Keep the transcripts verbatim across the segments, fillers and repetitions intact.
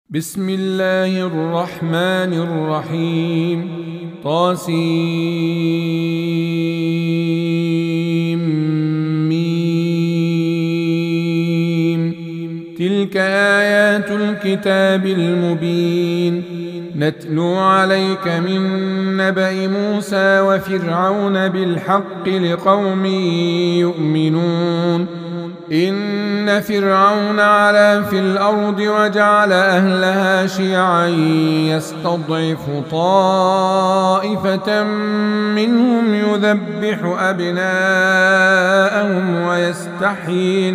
بسم الله الرحمن الرحيم. طاسيم ميم. تلك آيات الكتاب المبين. نتلو عليك من نبأ موسى وفرعون بالحق لقوم يؤمنون. إن فرعون علا في الأرض وجعل أهلها شيعا يستضعف طائفة منهم يذبح أبناءهم ويستحيي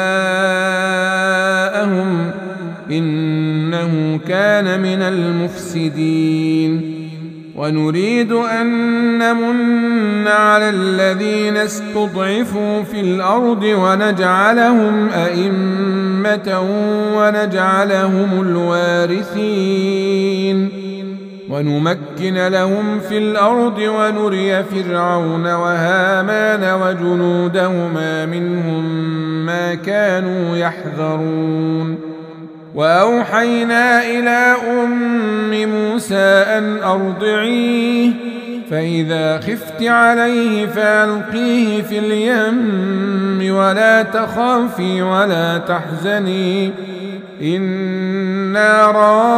نساءهم إنه كان من المفسدين. ونريد أن نمن على الذين استضعفوا في الأرض ونجعلهم أئمة ونجعلهم الوارثين ونمكن لهم في الأرض ونري فرعون وهامان وجنودهما منهم ما كانوا يحذرون. وأوحينا إلى أم موسى أن أرضعيه فإذا خفت عليه فألقيه في اليم ولا تخافي ولا تحزني إنا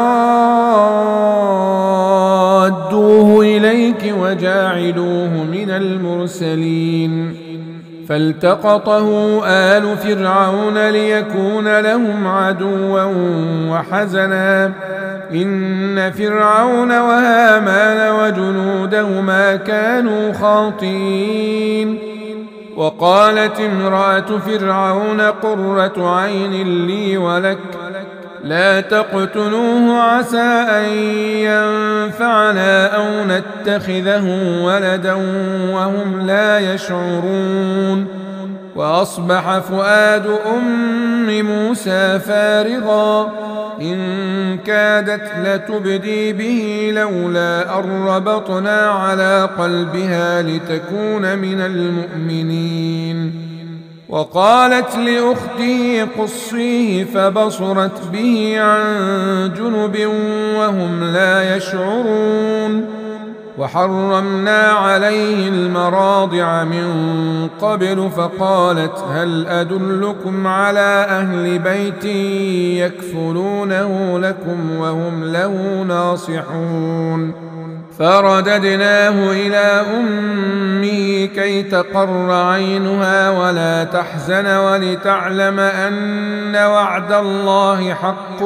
رادوه إليك وجاعلوه من المرسلين. فالتقطه آل فرعون ليكون لهم عدوا وحزنا إن فرعون وهامان وجنودهما كانوا خاطئين. وقالت امرأة فرعون قرة عين لي ولك لا تقتلوه عسى أن ينفعنا أو نتخذه ولدا وهم لا يشعرون. وأصبح فؤاد أم موسى فارغا إن كادت لتبدي به لولا أن ربطنا على قلبها لتكون من المؤمنين. وقالت لأخته قصيه فبصرت به عن جنب وهم لا يشعرون. وحرمنا عليه المراضع من قبل فقالت هل أدلكم على أهل بيت يكفلونه لكم وهم له ناصحون. فرددناه إلى أمه كي تقر عينها ولا تحزن ولتعلم أن وعد الله حق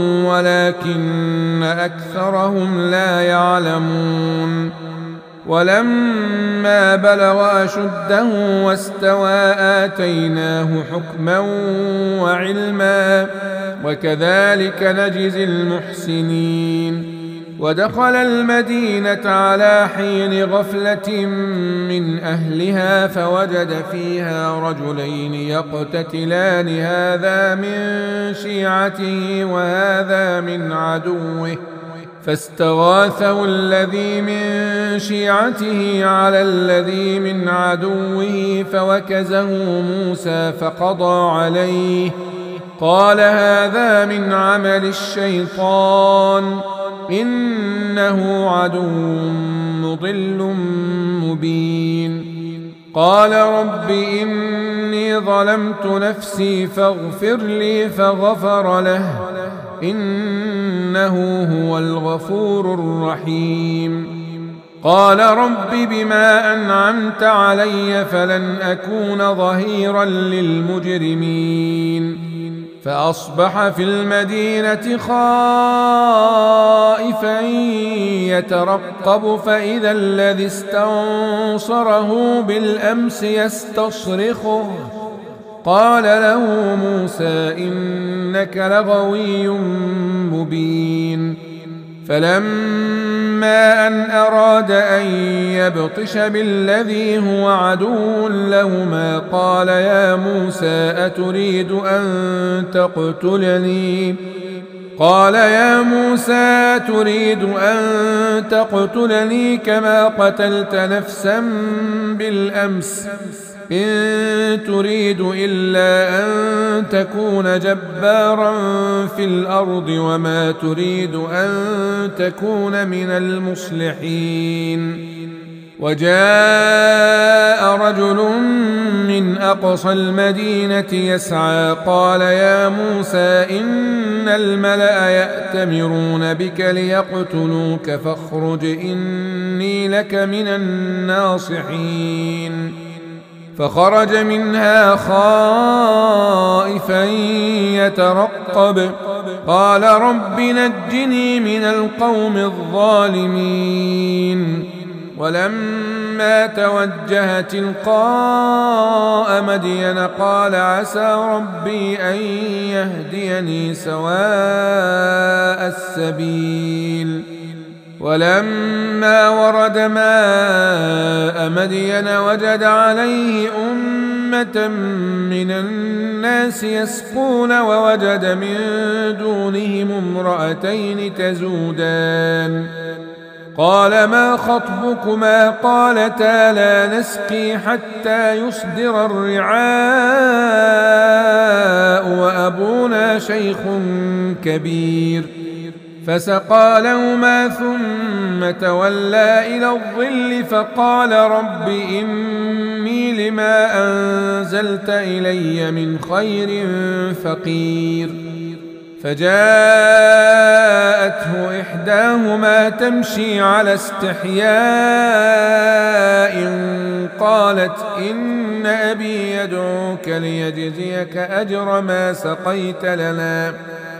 ولكن أكثرهم لا يعلمون. ولما بلغ أشده واستوى آتيناه حكما وعلما وكذلك نجزي المحسنين. ودخل المدينة على حين غفلة من أهلها فوجد فيها رجلين يقتتلان هذا من شيعته وهذا من عدوه فاستغاثه الذي من شيعته على الذي من عدوه فوكزه موسى فقضى عليه قال هذا من عمل الشيطان إنه عدو مضل مبين. قال رب إني ظلمت نفسي فاغفر لي فغفر له إنه هو الغفور الرحيم. قال رب بما أنعمت علي فلن أكون ظهيرا للمجرمين. فأصبح في المدينة خائفا يترقب فإذا الذي استنصره بالأمس يستصرخه قال له موسى إنك لغوي مبين. فلما أن أراد أن يبطش بالذي هو عدو لهما قال يا موسى أتريد أن تقتلني قال يا موسى تريد أن تقتلني كما قتلت نفسا بالأمس إن تريد إلا أن تكون جبارا في الأرض وما تريد أن تكون من المصلحين. وجاء رجل من أقصى المدينة يسعى قال يا موسى إن الملأ يأتمرون بك ليقتلوك فاخرج إني لك من الناصحين. فخرج منها خائفا يترقب قال رب نجني من القوم الظالمين. ولما توجه تلقاء مدين قال عسى ربي أن يهديني سواء السبيل. ولما ورد ماء مدين وجد عليه أمة من الناس يسقون ووجد من دونهم امرأتين تزودان قال ما خطبكما قالتا لا نسقي حتى يصدر الرعاء وأبونا شيخ كبير. فسقى لهما ثم تولى إلى الظل فقال رب إني لما أنزلت إلي من خير فقير. فجاءته إحداهما تمشي على استحياء قالت إن أبي يدعوك ليجزيك أجر ما سقيت لنا.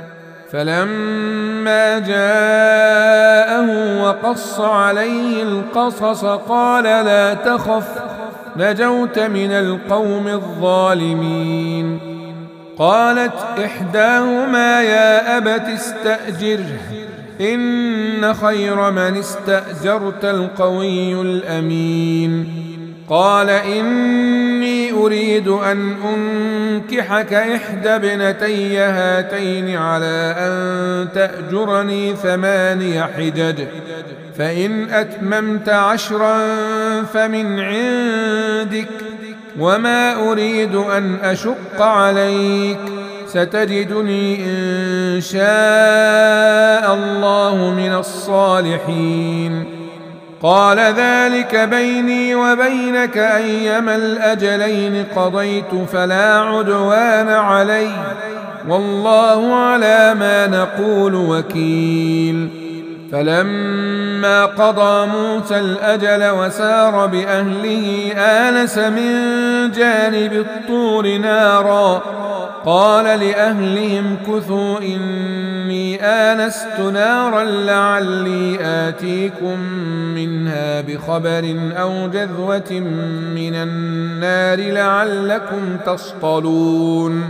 فلما جاءه وقص عليه القصص قال لا تخف نجوت من القوم الظالمين. قالت إحداهما يا أبت استأجره إن خير من استأجرت القوي الأمين. قال إني أريد أن أنكحك إحدى ابنتي هاتين على أن تأجرني ثماني حجج فإن أتممت عشرا فمن عندك وما أريد أن أشق عليك ستجدني إن شاء الله من الصالحين. قال ذلك بيني وبينك أيما الأجلين قضيت فلا عدوان علي والله على ما نقول وكيل. فلما قضى موسى الأجل وسار بأهله آنس من جانب الطور نارا قال لأهلهم كثوا إني آنست نارا لعلي آتيكم منها بخبر أو جذوة من النار لعلكم تصطلون.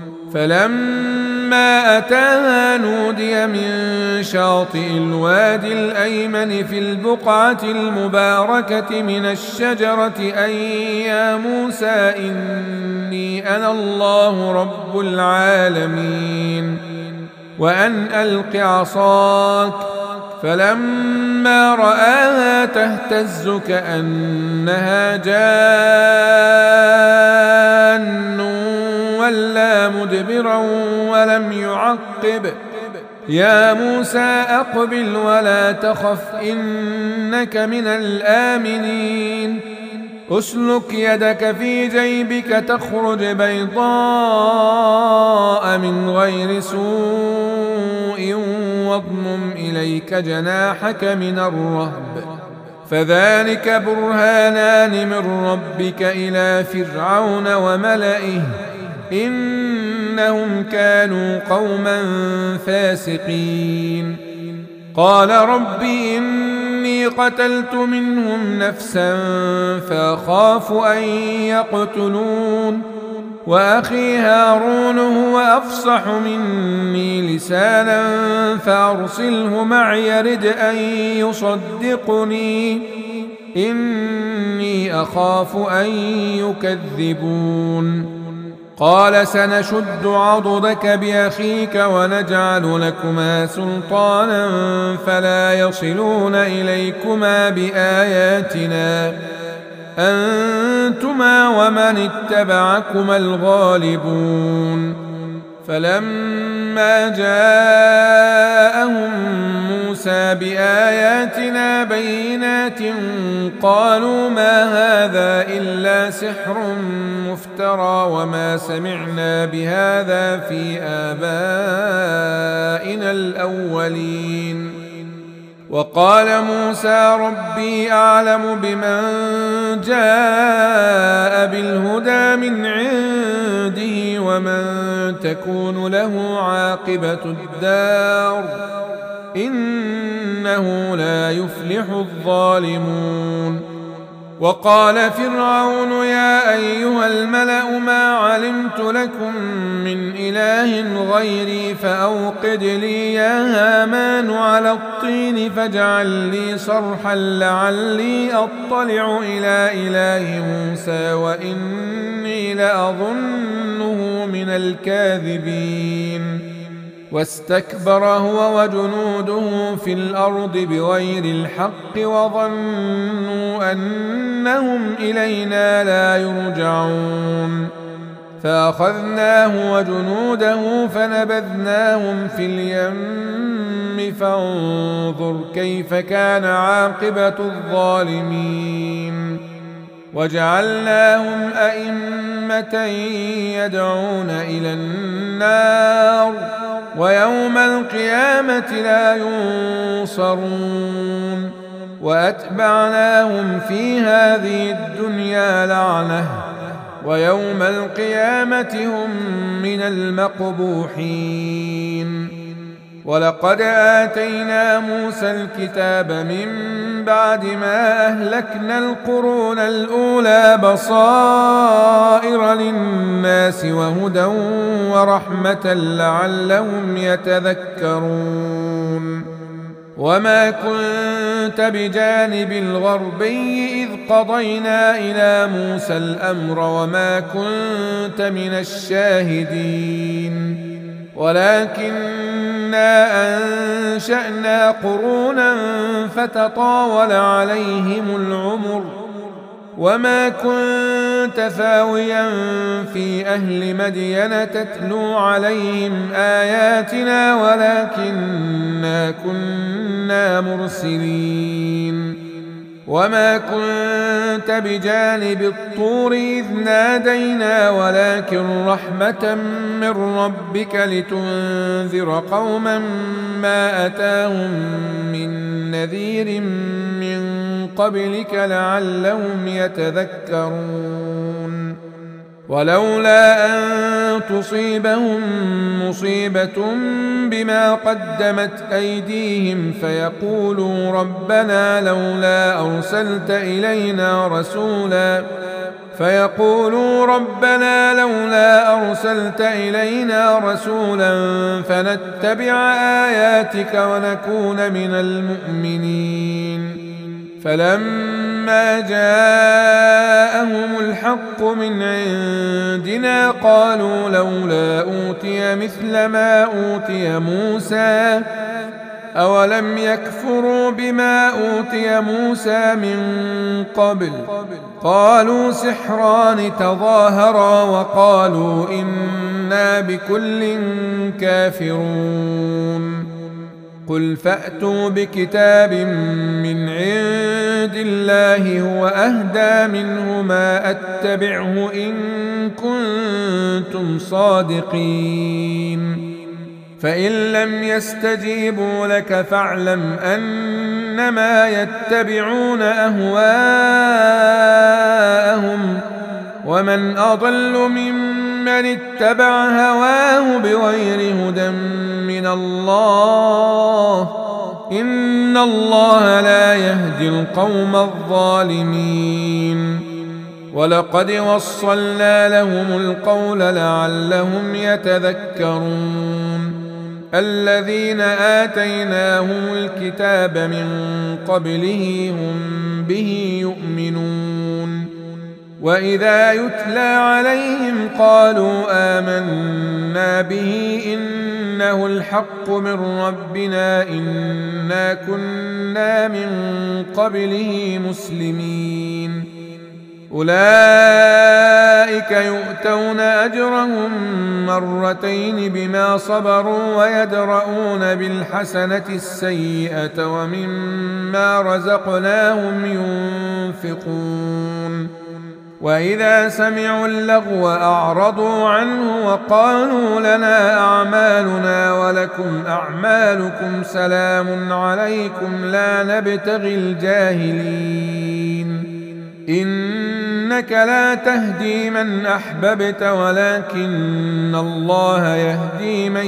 فلما أتاها نودي من شاطئ الوادي الأيمن في البقعة المباركة من الشجرة أن يا موسى إني أنا الله رب العالمين وأن ألق عصاك. فلما رآها تهتز كأنها جان ولا مدبرا ولم يعقب يا موسى أقبل ولا تخف إنك من الآمنين. أسلك يدك في جيبك تخرج بيضاء من غير سوء واضمم إليك جناحك من الرهب فذلك برهانان من ربك إلى فرعون وملئه إنهم كانوا قوما فاسقين. قال رب إني قتلت منهم نفسا فأخاف أن يقتلون وأخي هارون هو أفصح مني لسانا فأرسله معي رد أن يصدقني إني أخاف أن يكذبون. قال سنشد عضدك بأخيك ونجعل لكما سلطانا فلا يصلون إليكما بآياتنا أنتما ومن اتبعكما الغالبون. فلما جاءهم موسى بآياتنا بينات قالوا ما هذا إلا سحر مفترى وما سمعنا بهذا في آبائنا الأولين. وقال موسى ربي أعلم بمن جاء بالهدى من عنده ومن تكون له عاقبة الدار إنه لا يفلح الظالمون. وقال فرعون يا أيها الملأ ما علمت لكم من إله غيري فأوقد لي يا هامان على الطين فاجعل لي صرحا لعلي أطلع إلى إله موسى وإني لأظنه من الكاذبين. واستكبر هو وجنوده في الأرض بغير الحق وظنوا أنهم إلينا لا يرجعون. فأخذناه وجنوده فنبذناهم في اليم فانظر كيف كان عاقبة الظالمين. وجعلناهم أئمة يدعون إلى النار ويوم القيامة لا ينصرون. وأتبعناهم في هذه الدنيا لعنة ويوم القيامة هم من المقبوحين. ولقد آتينا موسى الكتاب من بعد ما أهلكنا القرون الأولى بصائر للناس وهدى ورحمة لعلهم يتذكرون. وما كنت بجانب الغربي إذ قضينا إلى موسى الأمر وما كنت من الشاهدين ولكننا أنشأنا قرونا فتطاول عليهم العمر وما كنت ثاويا في أهل مدين تتلو عليهم آياتنا ولكننا كنا مرسلين. وما كنت بجانب الطور إذ نادينا ولكن رحمة من ربك لتنذر قوما ما أتاهم من نذير من قبلك لعلهم يتذكرون. ولولا أن تصيبهم مصيبة بما قدمت أيديهم فيقولوا ربنا لولا أرسلت إلينا رسولا فيقولوا ربنا لولا أرسلت إلينا رسولا فنتبع آياتك ونكون من المؤمنين. فلما جاءهم الحق من عندنا قالوا لولا أوتي مثل ما أوتي موسى أولم يكفروا بما أوتي موسى من قبل قالوا سحران تظاهرا وقالوا إنا بكل كافرون. قل فأتوا بكتاب من عند الله هو أهدى منه ما أتبعه إن كنتم صادقين. فإن لم يستجيبوا لك فاعلم أنما يتبعون أهواءهم ومن أضل ممن اتبع هواه بغير هدى من الله إن الله لا يهدي القوم الظالمين. ولقد وصلنا لهم القول لعلهم يتذكرون. الذين آتيناهم الكتاب من قبله هم به يؤمنون. وإذا يتلى عليهم قالوا آمنا به إنه الحق من ربنا إنا كنا من قبله مسلمين. أولئك يؤتون أجرهم مرتين بما صبروا ويدرؤون بالحسنة السيئة ومما رزقناهم ينفقون وإذا سمعوا اللغو أعرضوا عنه وقالوا لنا أعمالنا ولكم أعمالكم سلام عليكم لا نبتغي الجاهلين إنك لا تهدي من أحببت ولكن الله يهدي من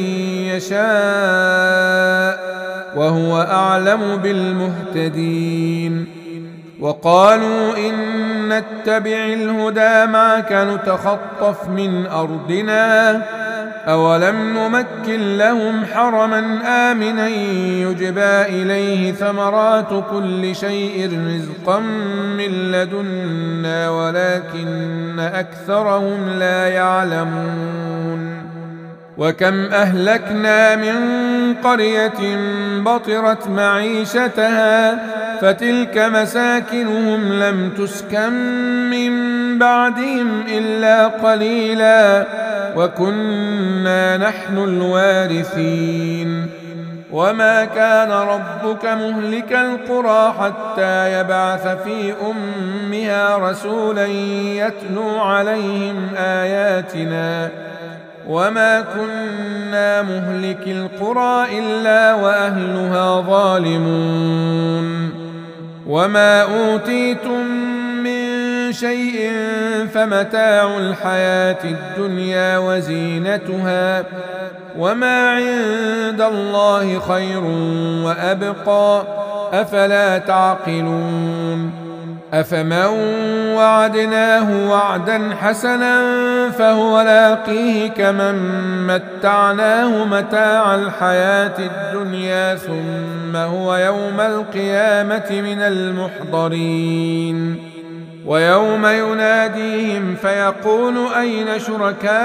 يشاء وهو أعلم بالمهتدين وقالوا إن نتبع الهدى معك نتخطف من أرضنا أولم نمكن لهم حرما آمنا يجبى إليه ثمرات كل شيء رزقا من لدنا ولكن أكثرهم لا يعلمون وكم أهلكنا من قرية بطرت معيشتها فتلك مساكنهم لم تسكن من بعدهم إلا قليلا وكنا نحن الوارثين وما كان ربك مهلك القرى حتى يبعث في أمها رسولا يتلو عليهم آياتنا وما كنا مهلك القرى إلا وأهلها ظالمون وما أوتيتم من شيء فمتاع الحياة الدنيا وزينتها وما عند الله خير وأبقى أفلا تعقلون أفمن وعدناه وعدا حسنا فهو لاقيه كمن متعناه متاع الحياة الدنيا ثم هو يوم القيامة من المحضرين ويوم يناديهم فيقول أين شركائي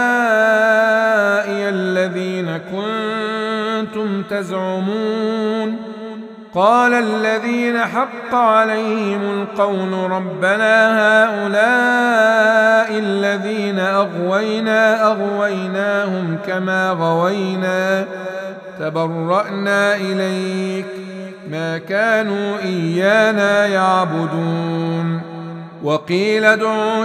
الذين كنتم تزعمون قال الذين حق عليهم القول ربنا هؤلاء الذين أغوينا أغويناهم كما غوينا تبرأنا إليك ما كانوا إيانا يعبدون وقيل ادعوا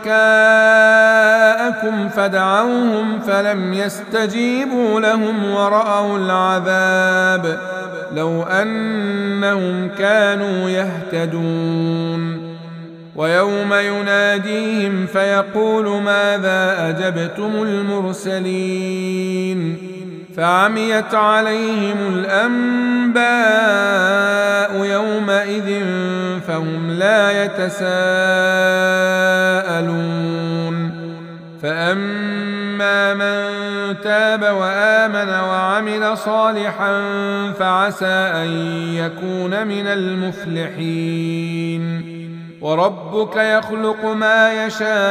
شركاءكم فدعوهم فلم يستجيبوا لهم ورأوا العذاب لو أنهم كانوا يهتدون ويوم يناديهم فيقول ماذا أجبتم المرسلين فعميت عليهم الأنباء يومئذ فهم لا يتساءلون فأما من تاب وآمن وعمل صالحا فعسى أن يكون من المفلحين وربك يخلق ما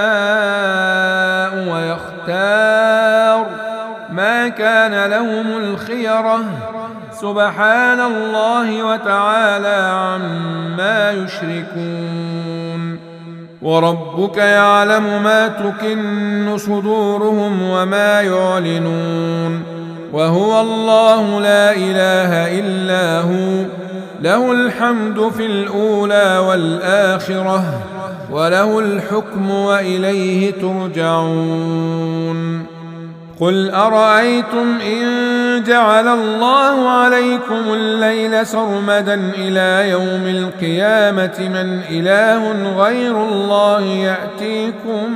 يشاء ويختار ما كان لهم الخيرة سبحان الله وتعالى عما يشركون وربك يعلم ما تكن صدورهم وما يعلنون وهو الله لا إله إلا هو له الحمد في الأولى والآخرة وله الحكم وإليه ترجعون قل أرأيتم إن جعل الله عليكم الليل سرمدا إلى يوم القيامة من إله غير الله يأتيكم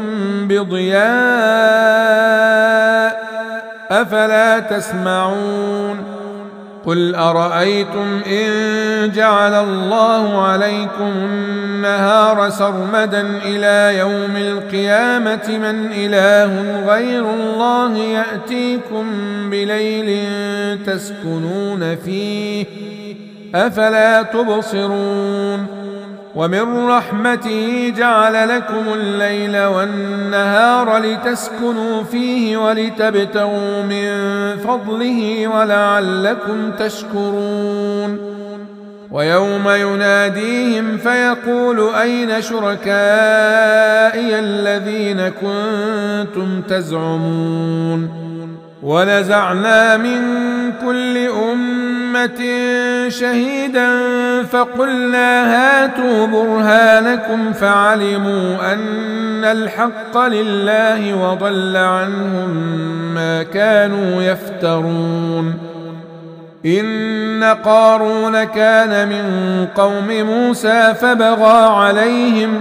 بضياء أفلا تسمعون قل أرأيتم إن جعل الله عليكم النهار سرمدا إلى يوم القيامة من إله غير الله يأتيكم بليل تسكنون فيه أفلا تبصرون ومن رحمته جعل لكم الليل والنهار لتسكنوا فيه ولتبتغوا من فضله ولعلكم تشكرون ويوم يناديهم فيقول أين شركائي الذين كنتم تزعمون ونزعنا من كل أمة شهيدا فقلنا هاتوا برهانكم فعلموا أن الحق لله وضل عنهم ما كانوا يفترون إن قارون كان من قوم موسى فبغى عليهم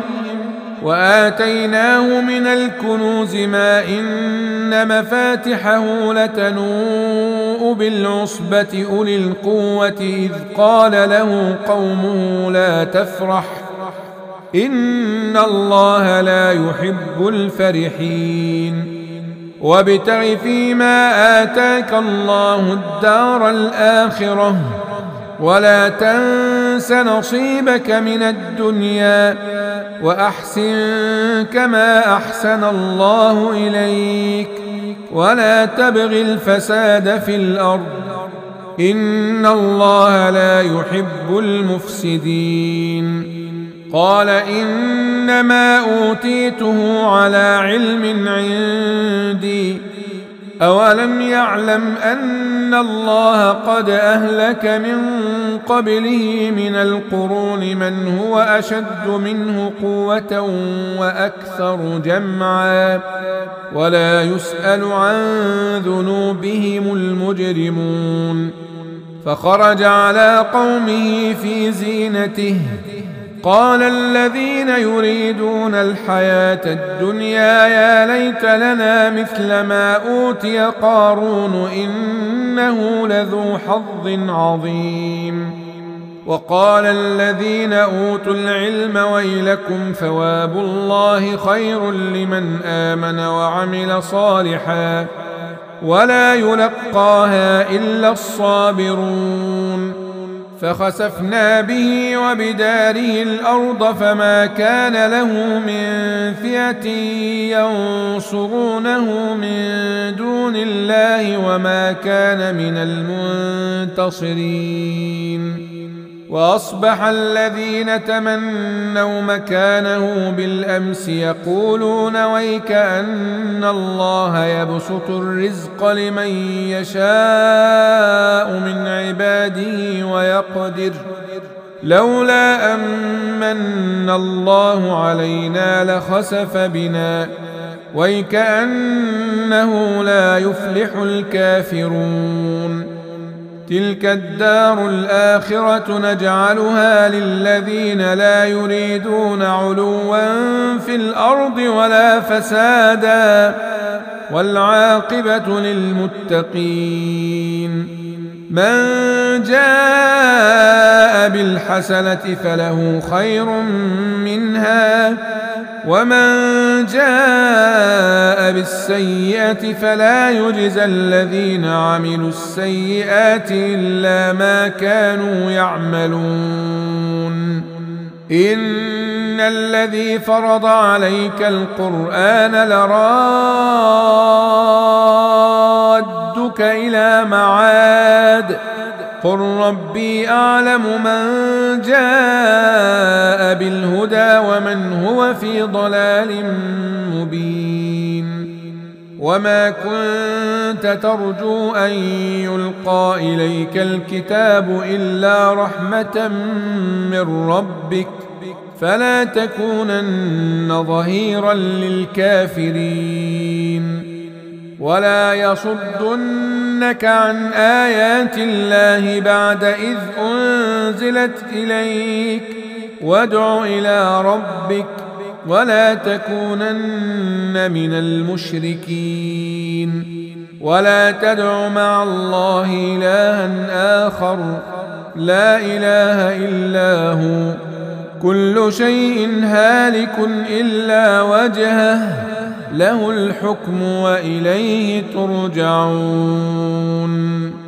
وآتيناه من الكنوز ما إن مفاتحه لتنوء بالعصبة أولي القوة إذ قال له قومه لا تفرح إن الله لا يحب الفرحين وابتغ فيما آتاك الله الدار الآخرة ولا تنس نصيبك من الدنيا وأحسن كما أحسن الله إليك ولا تبغ الفساد في الأرض إن الله لا يحب المفسدين قال إنما أوتيته على علم عندي أولم يعلم أن الله قد أهلك من قبله من القرون من هو أشد منه قوة وأكثر جمعا ولا يسأل عن ذنوبهم المجرمون فخرج على قومه في زينته قال الذين يريدون الحياة الدنيا يا ليت لنا مثل ما أوتي قارون إنه لذو حظ عظيم وقال الذين أوتوا العلم ويلكم ثواب الله خير لمن آمن وعمل صالحا ولا يلقاها إلا الصابرون فخسفنا به وبداره الأرض فما كان له من فئة ينصرونه من دون الله وما كان من المنتصرين وأصبح الذين تمنوا مكانه بالأمس يقولون ويك أن الله يبسط الرزق لمن يشاء من عباده ويقدر لولا أمن الله علينا لخسف بنا ويك أنه لا يفلح الكافرون تلك الدار الآخرة نجعلها للذين لا يريدون علوا في الأرض ولا فسادا والعاقبة للمتقين من جاء بالحسنة فله خير منها ومن جاء بالسيئة فلا يجزى الذين عملوا السيئات إلا ما كانوا يعملون إن الذي فرض عليك القرآن لرادك إلى معاد قل ربي أعلم من جاء بالهدى ومن هو في ضلال مبين وما كنت ترجو أن يلقى إليك الكتاب إلا رحمة من ربك فلا تكونن ظهيرا للكافرين ولا يصدنك عن آيات الله بعد إذ أنزلت إليك وادع إلى ربك ولا تكونن من المشركين ولا تدع مع الله إلها آخر لا إله إلا هو كل شيء هالك إلا وجهه له الحكم وإليه ترجعون.